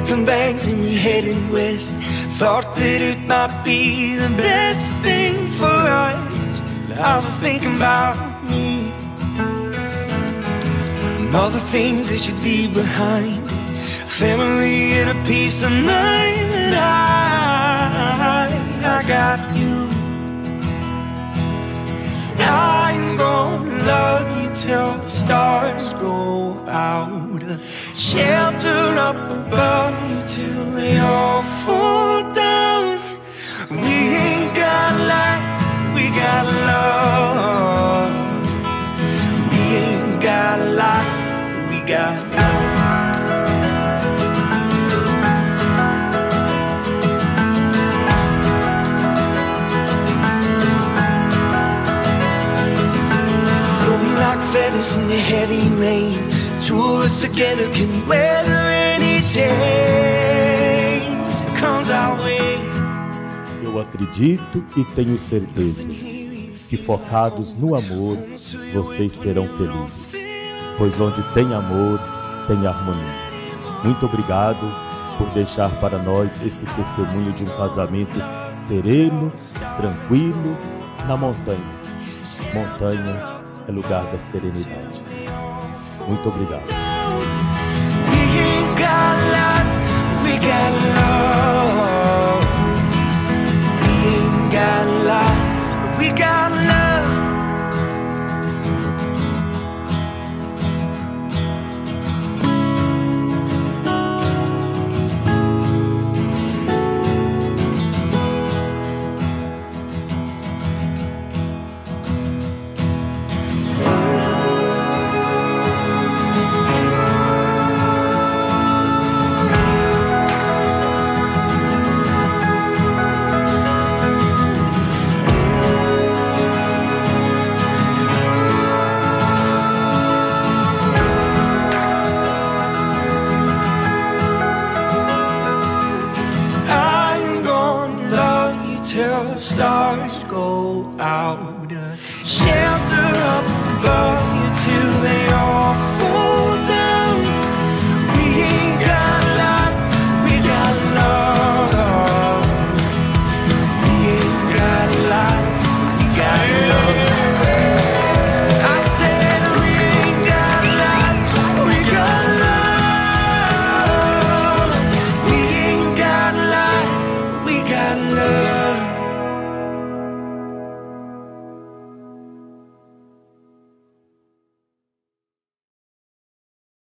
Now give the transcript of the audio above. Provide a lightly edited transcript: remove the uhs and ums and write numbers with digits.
packed some bags and we headed west. Thought that it might be the best thing for us. I was thinking about me and all the things that you'd leave behind, family and a peace of mind. And I got you. I'm gonna love you till the stars go out, shelter up above you till they all fall down. We ain't got light, we got love. We ain't got light, we got love. Feathers in the heavy rain, two of us together can weather any change that comes our way. Eu acredito e tenho certeza que focados no amor, vocês serão felizes, pois onde tem amor, tem harmonia. Muito obrigado por deixar para nós esse testemunho de um casamento sereno, tranquilo, na montanha. Montanha é lugar da serenidade. Muito obrigado. We ain't got love, we got love. We ain't got love, we got love. Till the stars go out, shelter up above you till they all